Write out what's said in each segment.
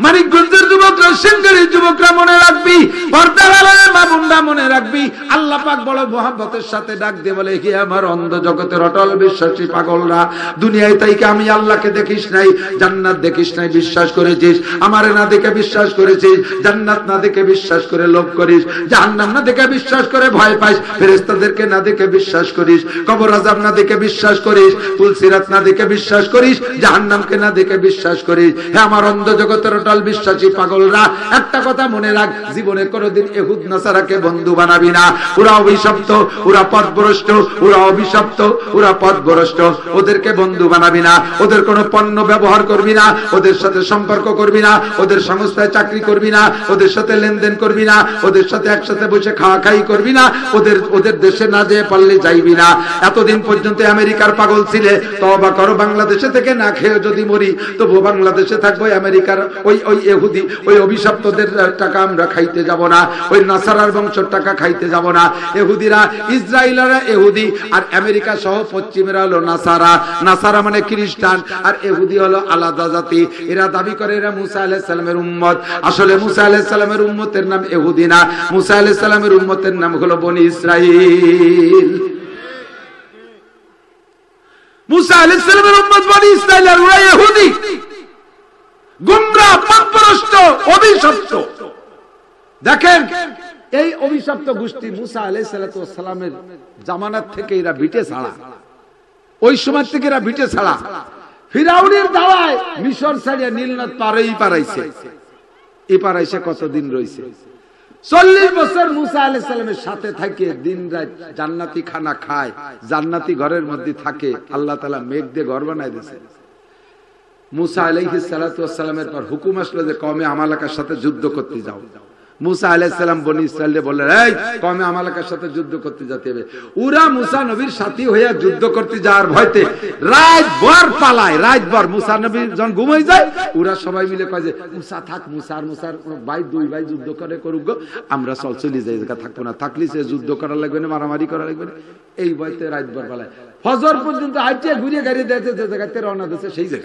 মানিকগঞ্জের যুবকরা, সিংহের যুবকরা মনে রাখবি, পর্দার আড়ালের মা বোনরা মনে রাখবি, আল্লাহ পাক বড় মহব্বতের সাথে ডাক দিয়ে বলে, হে আমার অন্ধ জগতের অটল বিশ্বাসী পাগলরা, দুনিয়ায় তাইকে আমি আল্লাহকে দেখিস নাই, জান্নাত দেখিস নাই, বিশ্বাস করেছিস, আমারে না দেখে বিশ্বাস করেছিস, জান্নাত না দেখে বিশ্বাস করে লোভ করিস, জাহান্নাম না দেখে বিশ্বাস করে ভয় পাইস, ফেরেশতাদেরকে না দেখে বিশ্বাস করিস, কবর আযাব না দেখে বিশ্বাস করিস, পুলসিরাত না দেখে বিশ্বাস করিস, জাহান্নামকে না দেখে বিশ্বাস করিস। হে আমার অন্ধ জগতের অটল বিশ্বাসী পাগলরা, একটা কথা মনে রাখ, জীবনে কোনোদিন ইহুদ নাসারাকে বন্ধু বানাবি না। ওরা অভিশপ্ত, ওরা পথভ্রষ্ট, ওরা অভিশপ্ত, ওরা পথভ্রষ্ট, ওদেরকে বন্ধু বানাবি না। ওদের কোনো পণ্য ব্যবহার করবি না, ওদের সাথে সম্পর্ক করবি না, ওদের সংস্থায় চাকরি করবি না, ওদের সাথে লেনদেন করবি না, ওদের সাথে একসাথে বসে খাওয়া খাই করবি না, ওদের দেশে না যেয়ে পারলে যাইবি না। এতদিন পর্যন্ত আমেরিকার পাগল ছিলে, তওবা করো, বাংলাদেশে থেকে না খেয়ে যদি মরি তবু বাংলাদেশে থাকবো। আমেরিকার ওই ইহুদি, ওই অভিশপ্তদের টাকা আমরা খাইতে যাব না, ওই নাসারার বংশের টাকা খাইতে যাব না। ইহুদিরা, ইসরায়েলরা ইহুদি, আর আমেরিকা সহ পশ্চিমেরা হলো নাসারা। নাসারা মানে খ্রিস্টান, আর ইহুদি হলো আলাদা জাতি। এরা দাবি করে এরা মুসা আলাইহিস সালামের উম্মত। আসলে মুসা আলাইহিস সালামের উম্মতের নাম ইহুদি না, মুসা আলাইহিস সালামের উম্মতের নাম হলো বনি ইসরাইল। মুসা আলাইহিস সালামের উম্মত বনি ইসরাইল, আর ওরা ইহুদি, গুমরাহ, পথভ্রষ্ট, অভিশপ্ত। দেখেন, এই অভিশপ্ত গোষ্ঠী মুসা আলাইহিস সালামের জামানাত থেকে এরা ভিটে ছাড়া, ওই সময় থেকে এরা ভিটে ছাড়া। ফিরাউনের দাওয়ায় মিশর ছাড়িয়ে নীলনদ পারেই পারাইছে। এই পারাইছে কতদিন রয়েছে? 40 বছর মুসা আলাইহিস সালামের সাথে থাকে, দিন রাত জান্নাতি খানা খায়, জান্নাতি ঘরের মধ্যে থাকে। আল্লাহ তাআলা মেঘ দিয়ে ঘর বানায় দিয়েছে। মুসা আলাইহিস সালামের পর হুকুম আসলো যে কওমে আমালাকার সাথে যুদ্ধ করতে যাও। মুসা আলাইহিস সালাম বনি ইসরাইলকে বললেন, এই কওমে আমালাকার সাথে যুদ্ধ করতে যেতে হবে। ওরা মুসা নবীর সাথী হইয়া যুদ্ধ করতে যাওয়ার ভয়তে রাতভর পালায়। রাতভর মুসা নবী যখন ঘুমাই যায়, ওরা সবাই মিলে কয় যে মুসা থাক, মুসার ভাই, দুই ভাই যুদ্ধ করে করুক, আমরা চলে যাই, জায়গা থাকবো না, থাকলে সে যুদ্ধ করা লাগবে না, মারামারি করা লাগবে না। এই ভয়তে রাতভর পালায়। ফজর পর্যন্ত হাইটিয়া ঘুরিয়ে গাড়ি দিয়েছে, যে জায়গাতে রওনা দিয়েছে সেই জায়গা।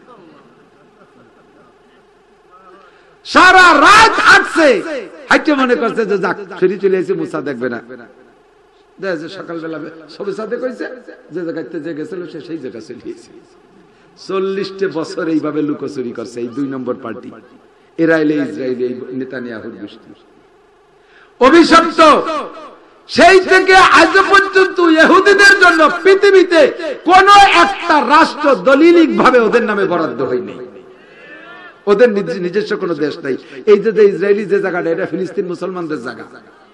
সারা রাত হাঁটছে, হাইটে মনে করছে যে যাক ফিরে চলে এসে মুসা দেখবে না। সকালবেলা সবে সাথে কইছে যে জায়গাতে যে গেছিল সে সেই জায়গা চলে এসে। 40 বছর এইভাবে লুকোচুরি করছে এই 2 নম্বর পার্টি। এরা এলে ইসরায়েল, এই নেতানিয়াহুর গোষ্ঠী অভিশপ্ত। সেই থেকে আজ পর্যন্ত ইহুদিদের জন্য পৃথিবীতে কোন একটা রাষ্ট্র দলিলিক ভাবে ওদের নামে বরাদ্দ হয়নি। ওদের নিজস্ব কোনো দেশ নাই। এই যে ইসরায়েলি যে জায়গাটা, এটা ফিলিস্তিন মুসলমানদের জায়গা।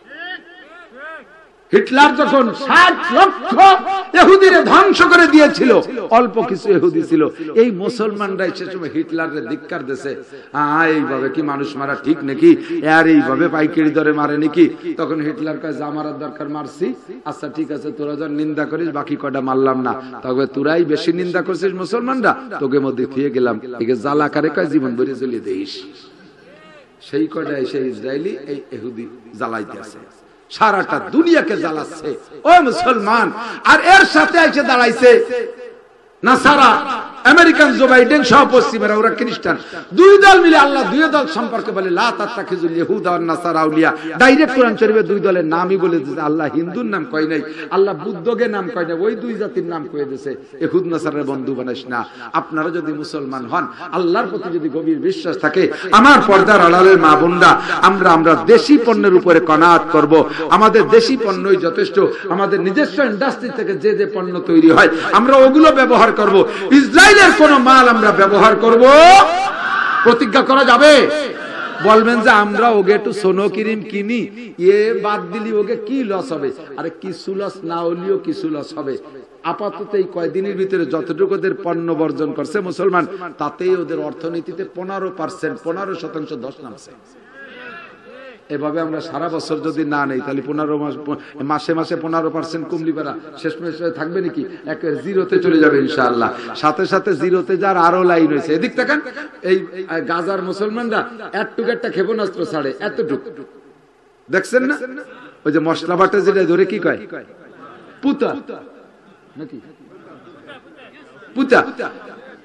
হিটলার যখন 60 লক্ষ ইহুদিরে ধ্বংস করে দিয়েছিল, অল্প কিছু ইহুদি ছিল। এই মুসলমানরাই সে সময় হিটলারের ধিক্কার দিয়েছে, এইভাবে কি মানুষ মারা ঠিক নাকি, আর এইভাবে পাইকারি দরে মারে নাকি? তখন হিটলার কয়, যা মারার দরকার মারছি, আচ্ছা ঠিক আছে, তোরা যখন নিন্দা করিস বাকি কয়টা মারলাম না, তবে তোরাই বেশি নিন্দা করছিস মুসলমানরা, তোকে মধ্যে ফিরে গেলাম, একে জ্বালা কারে কয় জীবন ভরে জ্বলিয়ে দিস। সেই কয়টা এসে ইসরায়েলি এই ইহুদি জ্বালাইতে আছে, সারাটা দুনিয়াকে জ্বালাচ্ছে। ও মুসলমান, আর এর সাথে এসে দাঁড়াইছে নাসারা, আমেরিকান জো বাইডেন সহ পশ্চিমেরা, ওরা খ্রিস্টান। 2 দল মিলে আল্লাহ 2 দল সম্পর্কে বলে লা তাত্তাখিজুল ইহুদা ওয়ান নাসারা আউলিয়া। ডাইরেক্ট কোরআন শরীফে 2 দলের নামই বলে দিয়েছে। আল্লাহ হিন্দুর নাম কয় নাই, আল্লাহ বুদ্ধকে নাম কয় নাই, ওই 2 জাতির নাম কয়ে দিয়েছে। ইহুদ নাসারার বন্ধু বানাইস না। আপনারা যদি মুসলমান হন, আল্লাহর প্রতি যদি গভীর বিশ্বাস থাকে, আমার পর্দার আড়ালের মা বোনরা, আমরা দেশি পণ্যের উপরে কনাত করব। আমাদের দেশি পণ্যই যথেষ্ট। আমাদের নিজস্ব ইন্ডাস্ট্রি থেকে যে যে পণ্য তৈরি হয় আমরা ওগুলো ব্যবহার করব। ইসরায়েলের কোন মাল আমরা ব্যবহার করব প্রতিজ্ঞা করা যাবে? বলবেন যে আমরা ওকে একটু সোনো ক্রিম কিনি, এ বাদ দিলি ওকে কি লস হবে? আরে কিছু লস না হলেও কিছু লস হবে। আপাতত এই কয়েকদিনের ভিতরে যতটুকু ওদের পণ্য বর্জন করছে মুসলমান, তাতেই ওদের অর্থনীতিতে 15% 10 নামছে। এভাবে আমরা সারা বছর যদি না নেই, তাহলে 15 মাসে 15% কমলি পারা শেষ মাসে থাকবে নাকি? একেবারে জিরোতে চলে যাবে ইনশাআল্লাহ। সাথে সাথে জিরোতে যার আরো লাইন হয়েছে। এদিক দেখেন, এই গাজার মুসলমানরা এতটুকু একটা ক্ষেপণাস্ত্র ছাড়ে, এতটুকু দেখছেন না? ওই যে মশলা বাটে যেটা ধরে কি কয়, পুতা নাকি পুতা,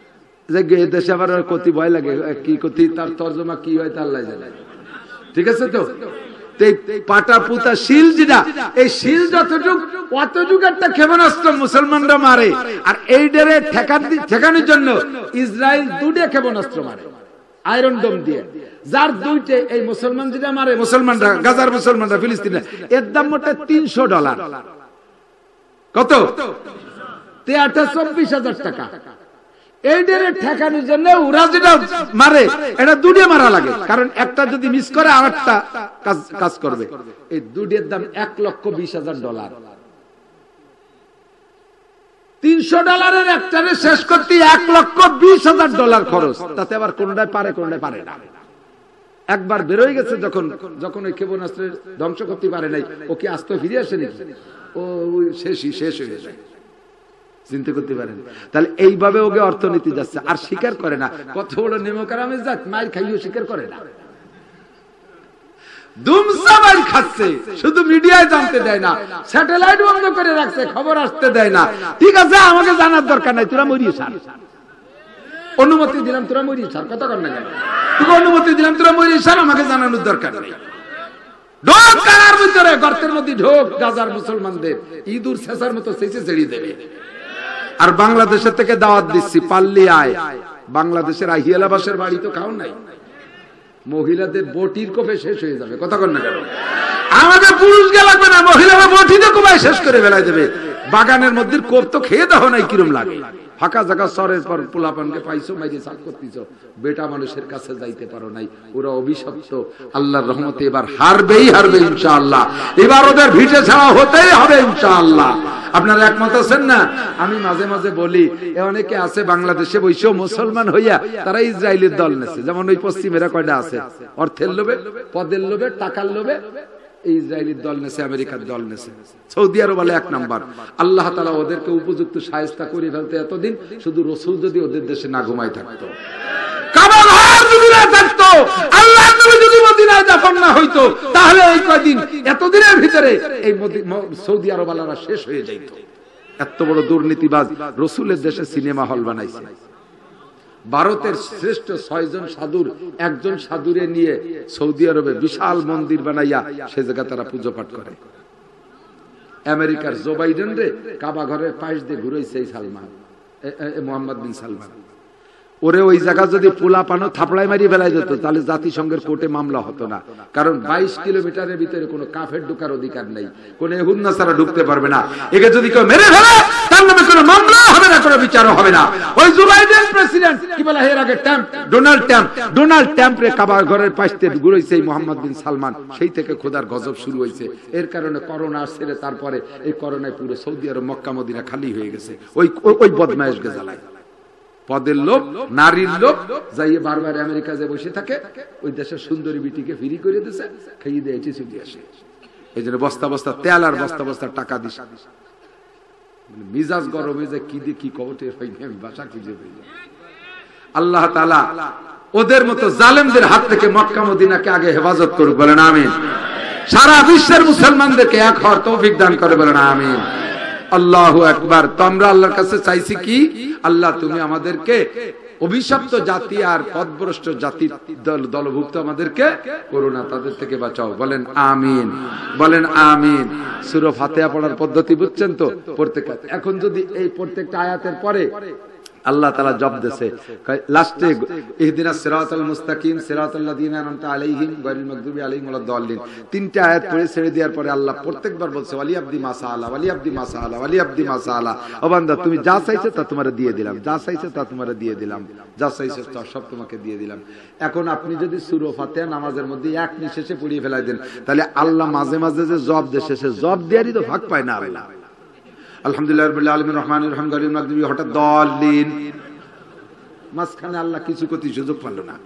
যে দেশে আবার কতি ভয় লাগে, কি কতি তার তর্জমা কি হয় তা আল্লাহ জানে। ঠিক আছে তো, পাটা পুতা শিল যেটা, এই শিল যতটুক অতটুক একটা ক্ষেপণাস্ত্র মুসলমানরা মারে। আর এই ডেরে ঠেকানোর জন্য ইসরায়েল দুটো ক্ষেপণাস্ত্র মারে আয়রন ডোম দিয়ে, যার দুইটা এই মুসলমান যেটা মারে, মুসলমানরা গাজার মুসলমানরা ফিলিস্তিনে, এর দাম মোটে $300। কত? 24,000 টাকা। এই ডেরে ঠেকানোর জন্য ওরা যেটা মারে এটা দুটো মারা লাগে, কারণ একটা যদি মিস করে আরেকটা কাজ করবে। এই দুটোর দাম $1,20,000। $300 একটারে শেষ করতে $1,20,000 খরচ। তাতে আবার কোনটায় পারে কোনটায় পারে না। একবার বেরোয় গেছে যখন ওই ক্ষেপণাস্ত্রের ধ্বংস করতে পারে নাই, ওকে আস্তে ফিরে আসে নাকি, ও শেষ হয়ে যায়। চিন্তা করতে পারেন? তাহলে এইভাবে ওকে অর্থনীতি যাচ্ছে, আর স্বীকার করে না। কত বড় নেমকারামে যাক, মায়ের খাইও স্বীকার করে না। দুমসাবাই খাচ্ছে, শুধু মিডিয়ায় জানতে দেয় না, স্যাটেলাইট বন্ধ করে রাখছে, খবর আসতে দেয় না। ঠিক আছে, আমাকে জানার দরকার নাই, তোরা মরিয়ে ছাড়। অনুমতি দিলাম, তোরা মরিয়ে ছাড়। কথা কর না কেন? তোকে অনুমতি দিলাম, তোরা মরিয়ে ছাড়, আমাকে জানানোর দরকার নেই। ঢোক কারার ভিতরে, গর্তের মধ্যে ঢোক, গাজার মুসলমানদের ইঁদুর ছেঁচার মতো চেঁচে ছেড়ে দেবে। আর বাংলাদেশের থেকে দাওয়াত দিচ্ছি, পাল্লি আয়। বাংলাদেশের আহিয়ালাবাসের বাড়ি তো খাও নাই, মহিলাদের বটির কোপে শেষ হয়ে যাবে। কথা কর না কেন? আমাদের পুরুষকে লাগবে না, মহিলারা বটিতে কোপায় শেষ করে বেলায় দেবে। বাগানের মধ্যে কোপ তো খেয়ে দাও নাই, কিরম লাগে। ফাঁকা জায়গা সরের পর পোলাপানকে পাইছো, মাইরে সাফ করতেছো, বেটা মানুষের কাছে যাইতে পারো নাই। ওরা অভিশপ্ত, আল্লাহর রহমতে এবার হারবে ইনশাআল্লাহ। এবার ওদের ভিটে ছাড়া হতেই হবে ইনশাআল্লাহ। আপনারা একমত আছেন না? আমি মাঝে মাঝে বলি, অনেকে আছে বাংলাদেশে বৈশ্ব মুসলমান হইয়া তারা ইসরায়েলের দল নেছে। যেমন ওই পশ্চিমেরা কয়টা আছে, অর্থের লোভে, পদের লোভে, টাকার লোভে ইসরায়েলের দল নেছে, আমেরিকার দল নেছে, সৌদি আরব বলে 1 নাম্বার। আল্লাহ তাআলা ওদেরকে উপযুক্ত শায়েস্তা করে ফেলতে এতদিন, শুধু রাসূল যদি ওদের দেশে না ঘুমায় থাকতো, কাবা ঘর যদি না থাকতো, আল্লাহর নবী যদি মদিনায় দাফন না হইতো, তাহলে এই কয়দিন এতদিনের ভিতরে এই সৌদি আরব আলারা শেষ হয়ে যাইত। এত বড় দুর্নীতিবাজ রাসূলের দেশে সিনেমা হল বানাইছে। ভারতের শ্রেষ্ঠ 6 জন সাধুর একজন সাধুরে নিয়ে সৌদি আরবে বিশাল মন্দির বানাইয়া সে জায়গা তারা পুজো পাঠ করে। আমেরিকার জো বাইডেন রে কাবা ঘরের পাশ দিয়ে ঘুরাইছে এই সালমান, মোহাম্মদ বিন সালমান। ওরে ওই জায়গা যদি পোলা পানো থাপড়ায় মারিয়ে ফেলাই যেত, তাহলে জাতিসংঘের কোর্টে মামলা হতো না। কারণ 22 কিলোমিটারের ভিতরে কোনো কাফের ঢোকার অধিকার নেই, কোন ইহুদ নাসারা ঢুকতে পারবে না। একে যদি কেউ মেরে ফেলে, তার নামে কোনো মামলা হবে না, কোনো বিচারও হবে না। ওই জো বাইডেন প্রেসিডেন্ট, কি বলে এর আগে ডোনাল্ড ট্রাম্প রে কাবা ঘরের পাশ দিয়ে ঘুরাইছে মোহাম্মদ বিন সালমান। সেই থেকে খোদার গজব শুরু হয়েছে। এর কারণে করোনা আসছে, তারপরে এই করোনায় পুরো সৌদি আরব, মক্কা মদিনা খালি হয়ে গেছে। ওই বদমাইশ গেজালায় পদের লোভ, নারীর লোভ, যাইয়ে বারবার আমেরিকা যে বসে থাকে, ওই দেশের সুন্দরী বিটিকে ফ্রি করে দিছে, খাইয়ে দিয়ে এটি ছুটি আসে। এই জন্য বস্তা বস্তা তেল আর বস্তা বস্তা টাকা দিস। মিজাজ গরমে যে কি দিয়ে কি কবটের হয়নি, আমি বাসা খুঁজে পাই। আল্লাহ তাআলা ওদের মতো জালেমদের হাত থেকে মক্কা মদিনাকে আগে হেফাজত করুক, বলেন আমিন। সারা বিশ্বের মুসলমানদেরকে এক হওয়ার তৌফিক দান করে, বলেন আমিন। আল্লাহু আকবার। তো আমরা আল্লাহর কাছে চাইছি কি, আল্লাহ তুমি আমাদেরকে অভিশপ্ত জাতি আর পথভ্রষ্ট জাতির দলভুক্ত আমাদেরকে করো না, তাদের থেকে বাঁচাও, বলেন আমিন, বলেন আমিন। সূরা ফাতিহা পড়ার পদ্ধতি বুঝছেন তো? প্রত্যেক এখন যদি এই প্রত্যেকটা আয়াতের পরে আল্লাহ তাআলা জব দেছে, লাস্টে ইহদিনাস সিরাতাল মুস্তাকিম সিরাতাল্লাযিনা আনআমতা আলাইহিম গায়রিল মাগদুবি আলাইহিম ওয়ালাদ-দাল্লিন। 3টা আয়াত পড়ে ছেড়ে দেওয়ার পরে আল্লাহ প্রত্যেকবার বলছে ওয়ালি আব্দি মাসাআলা, ওয়ালি আব্দি মাসাআলা, ওয়ালি আব্দি মাসাআলা। ও বান্দা, তুমি যা চাইছো তা তোমারে দিয়ে দিলাম, যা চাইছো তা তোমারে দিয়ে দিলাম, যা চাইছো তা সব তোমাকে দিয়ে দিলাম। এখন আপনি যদি সূরা ফাতিহা নামাজের মধ্যে এক নিঃশেষে পড়িয়ে ফেলাই দেন, তাহলে আল্লাহ মাঝে মাঝে যে জব দেশে, সে জব দেয়ারই তো ভাগ পায় না। আল্লাহ আলহামদুলিল্লাহ রাব্বিল আলামিন রহমানির রহিম গায়রিল মাগদুবি হঠাৎ দাল্লিন, মাঝখানে আল্লাহ কিছু করতে সুযোগ পারল না।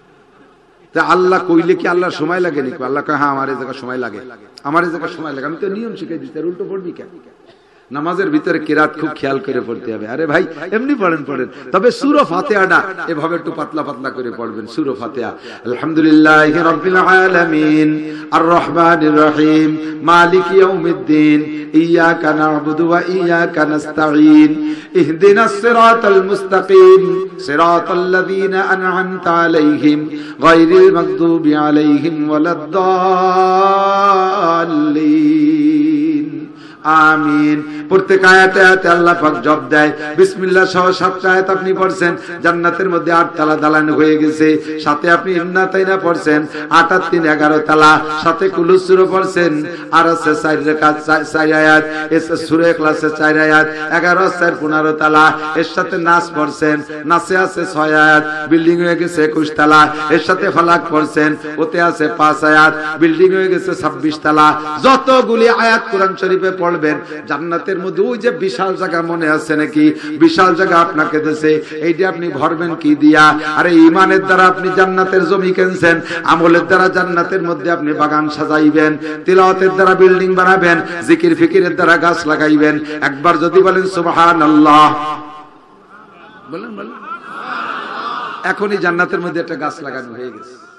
তা আল্লাহ কইলে কি আল্লাহর সময় লাগে নাকি? আল্লাহ কয় হ্যাঁ আমার এই জায়গা সময় লাগে, আমার এই জায়গা সময় লাগে। আমি তো নিয়ম শিখাই দিচ্ছি, উল্টো পড়বি কেন? নামাজের ভিতরে কিরাত খুব খেয়াল করে পড়তে হবে। আরে ভাই এমনি পড়েন, তবে সূরা ফাতিহাটা এভাবে একটু পাতলা পাতলা করে পড়বেন। সূরা ফাতিহা, আলহামদুলিল্লাহি রাব্বিল আলামিন, আর রহমানির রহিম, মালিকি ইয়াউমিদ্দিন, ইয়াকা না'বুদু ওয়া ইয়াকা নাস্তাঈন, ইহদিনাস সিরাতাল মুস্তাকিম, সিরাতাল্লাযীনা আন'আমতা আলাইহিম, গায়রিল মাগদুবি আলাইহিম ওয়ালাদ-দাল্লিন। আমিন। প্রত্যেক আয়াতে আয়াতে আল্লাহ পাক জব দেয়। বিসমিল্লাহ সহ 7টা আয়াত আপনি পড়ছেন, জান্নাতের মধ্যে 8 তালা দালান হয়ে গেছে। সাথে আপনি ইন্নাতাইনা পড়ছেন, 8 আর 3 11 তালা। সাথে কুলুস সূরা পড়ছেন, আর আছে 4 রাকাত 4 আয়াত। এসে সূরা ইখলাসে 4 আয়াত, 11 আর 4 15 তালা। এর সাথে নাস পড়ছেন, নাসে আছে 6 আয়াত, বিল্ডিং হয়ে গেছে 21 তালা। এর সাথে ফালাক পড়ছেন, ওতে আছে 5 আয়াত, বিল্ডিং হয়ে গেছে 26 তালা। যতগুলি আয়াত কোরআন শরীফে পড়বেন জান্নাতের মধ্যে ওই যে বিশাল জায়গা, মনে আছে নাকি? বিশাল জায়গা আপনাকে দেশে, এইটা আপনি ভরবেন কি দিয়া? আরে ইমানের দ্বারা আপনি জান্নাতের জমি কিনছেন, আমলের দ্বারা জান্নাতের মধ্যে আপনি বাগান সাজাইবেন, তিলাওয়াতের দ্বারা বিল্ডিং বানাবেন, জিকির ফিকিরের দ্বারা গাছ লাগাইবেন। একবার যদি বলেন সুবহানাল্লাহ, বলেন এখনই জান্নাতের মধ্যে একটা গাছ লাগানো হয়ে গেছে।